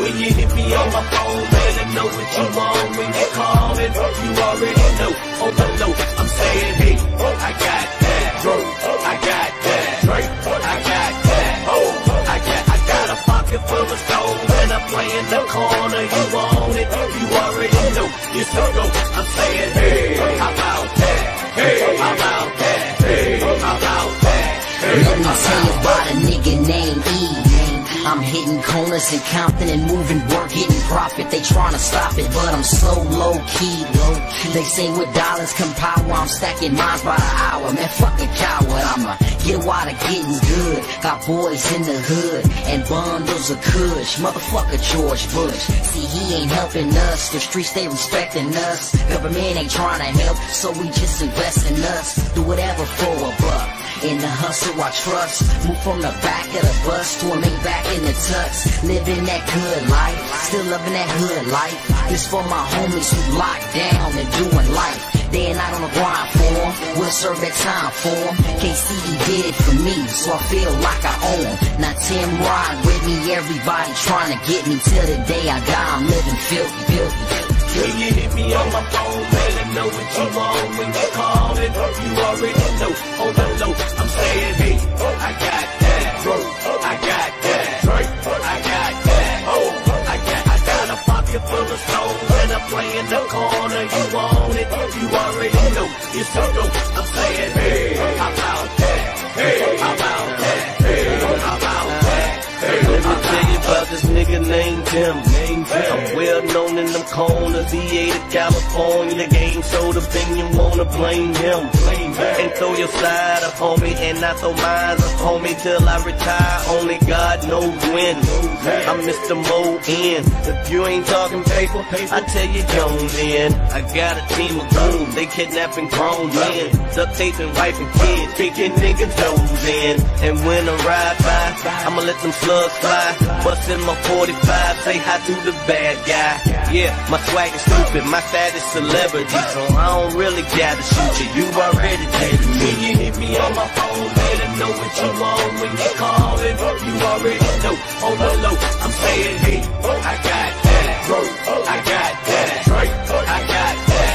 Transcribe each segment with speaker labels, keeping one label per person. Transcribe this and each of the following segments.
Speaker 1: When you hit me on my phone, man, I know what you want. When you call it, you already know. On the low, I'm saying, hey, I got that. I got that. I got that. I got a pocket full of stone, and I play in the corner. You want it, you already know. It's a go. I'm saying, hey, how about that? Hey, how about that? Hey, how about that?
Speaker 2: Let me tell you about a nigga named E. I'm hitting corners in Compton and moving work, getting profit. They tryna stop it, but I'm so low key. They say with dollars come power, I'm stacking mines by the hour. Man, fuck a coward, I'ma get while the getting's good. Got boys in the hood and bundles of kush. Motherfucker George Bush, see he ain't helping us. The streets they respecting us. Government ain't trying to help, so we just invest in us. Do whatever for a buck. In the hustle I trust. Move from the back of the bus to a Maybach in the tux. Living that good life, still loving that hood life. This for my homies who locked down and doing life. Day and night on the grind for them, we'll serve that time for them. KCD did it for me, so I feel like I own him. Now Tim ride with me, everybody trying to get me. Till the day I die, I'm living filthy.
Speaker 1: When you hit me on my phone, man, I know what you want. When you call it, you already know. On the low, I'm saying, hey, I got that. I got that. I got that. I got a pocket full of stone, and I play in the corner. You want it, you already know. It's a go. I'm saying, hey, how about that? Hey, how about that? Hey, how about that? Hey,
Speaker 3: let me tell you about this nigga named Jim. I'm well known in them corners. He ate of California. The game showed opinion, wanna blame him. And throw your side up on me, and I throw mine up on me till I retire. Only God knows when. I'm Mr. Mo-In. If you ain't talking paper, I tell you Jones in. I got a team of goons, they kidnapping grown men, duct taping wife and kids, kicking niggas toes in. And when I ride by, I'ma let them slugs fly. Bust in my 45, say hi to the bad guy. Yeah, my swag is stupid, my status celebrity, so I don't really gotta shoot you. You already did me.
Speaker 1: When you hit me on my phone, man, I know what you want. When you call it, you already know. On the low, I'm saying, hey, I got that. I got that. I got that.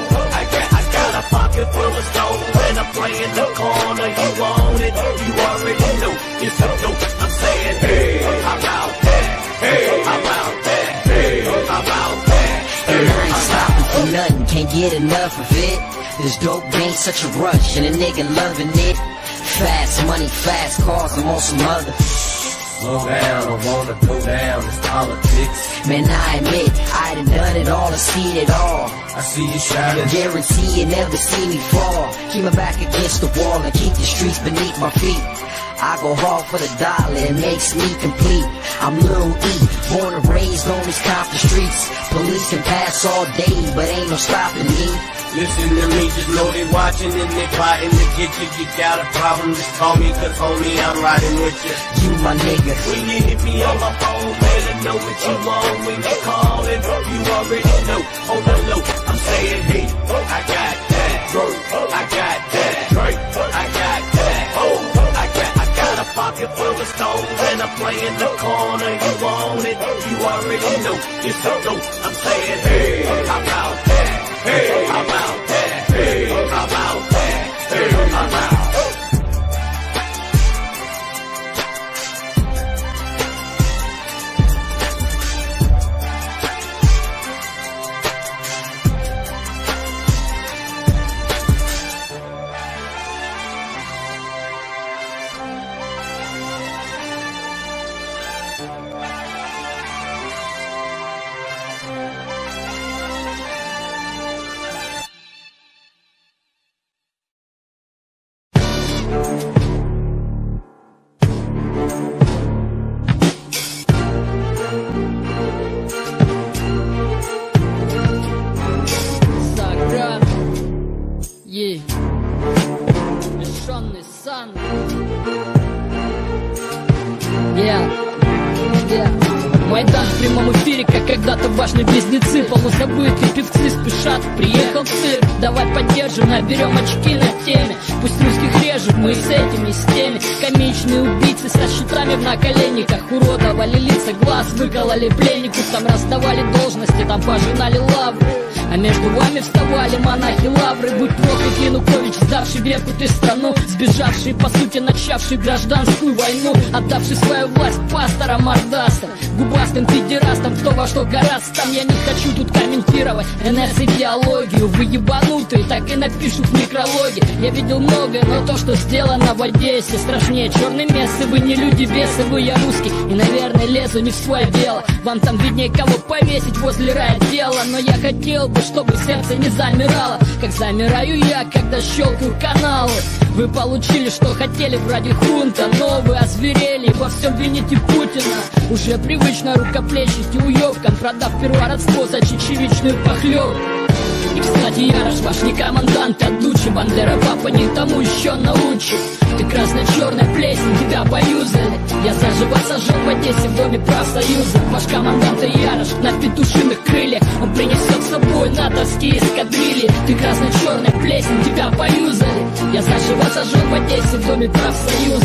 Speaker 1: I got a pocket full of stone, and I play in the corner. You want it, you already know. It's a go. I'm saying, hey, how about that? Hey, how about that? Hey, how about that?
Speaker 2: And I ain't stopping for nothing, can't get enough of it. This dope game's such a rush, and a nigga loving it. Fast money, fast cars, I'm on some other.
Speaker 1: Slow down, I wanna go down, it's politics.
Speaker 2: Man, I admit, I done done it all and seen it all.
Speaker 1: I see you shining.
Speaker 2: Guarantee you never see me fall. Keep my back against the wall and keep the streets beneath my feet. I go hard for the dollar, it makes me complete. I'm Lil E, born and raised on these Compton streets. Police can pass all day, but ain't no stopping me.
Speaker 1: Listen to me, just know they watching and they plotting to get you. You got a problem, just call me, cause homie, I'm riding with you.
Speaker 2: You my nigga.
Speaker 1: When you hit me on my phone, man, I know what you want. When you call it, you already know. On the low, I'm saying, hey, I got that. I got that. I got that. I got a pocket full of stones, and I play in the corner. You want it, you already know. It's a go. I'm saying, hey, how about that? Hey, how about that? Hey, how about that? Hey, how about
Speaker 4: Смотри, как когда-то башни-близнецы, полузабытые певцы спешат. Приехал цирк, давай поддержим, наберем очки на теме. Пусть русских режут, мы с этими, с теми. Комичные убийцы со щитами в наколенниках, уродовали лица, глаз выкололи пленников. Там раздавали должности, там пожинали лавры, а между вами вставали монахи лавры. Будь проклят Янукович, сдавший Беркут и страну, сбежавший, по сути, начавший гражданскую войну, отдавший свою власть пасторам мордастам, губастым педерастам, кто во что гораст. Там я не хочу тут комментировать НС-идеологию. Вы ебанутые, так и напишут в некрологе. Я видел многое, но то, что сделано в Одессе, страшнее черной мессы. Вы не люди, бесы, вы я русский, и, наверное, лезу не в свое дело. Вам там виднее, кого повесить возле райотдела, но я хотел бы, чтобы сердце не замирало, как замираю я, когда щелкаю каналы. Вы получили, что хотели вроде хунта, но вы озверели и во всем вините Путина. Уже привычно рукоплещите уёбкам, продав первородство за чечевичную похлёбку. И, кстати, Ярош, ваш не командант, а Дучи, Бандера, папа не тому еще научит. Ты красно-черная плесень, тебя поюзали. Я заживо сожжен в Одессе в доме профсоюза. Ваш командант Ярош на петушиных крыльях, он принесет с собой натовские эскадрильи. Ты красно-черная плесень, тебя поюзали. Я заживо сожжен в Одессе в доме профсоюза.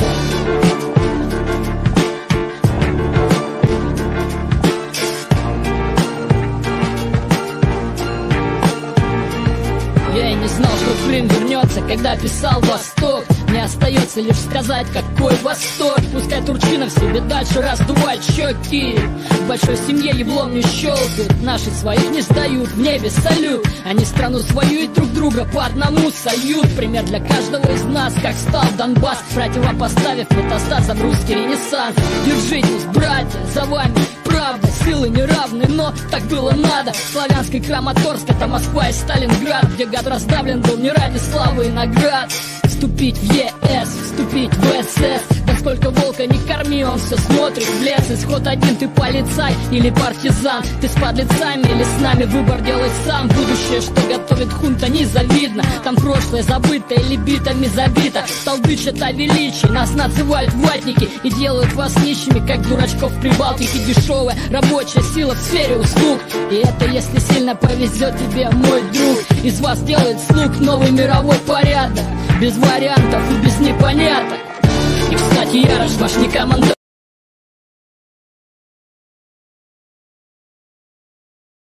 Speaker 4: Я и не знал, что Крым вернется, когда писал «Восток». Мне остается лишь сказать, какой восторг. Пускай Турчинов себе дальше раздувает щеки. В большой семье еблом не щелкают, наши своих не сдают, в небе салют. Они страну свою и друг друга по одному сольют. Пример для каждого из нас, как стал Донбасс, противопоставив метастазам русский ренессанс. Держитесь, братья, за вами правда, силы неравны, но так было надо. Славянский Краматорск, это Москва и Сталинград, где гад раздавлен был не ради славы и наград. Вступить в ЕС, вступить в СС. Да сколько волка не корми, он все смотрит в лес. Исход один, ты полицай или партизан. Ты с подлецами или с нами, выбор делай сам. Будущее, что готовит хунта, незавидно. Там прошлое забыто или битами забито. Толдычат о величии, нас называют ватники и делают вас нищими, как дурачков в Прибалтике. Дешевая рабочая сила в сфере услуг. И это если сильно повезет тебе, мой друг. Из вас делает слуг новый мировой порядок, без вариантов и без непоняток. И, кстати, Ярош, ваш не командор.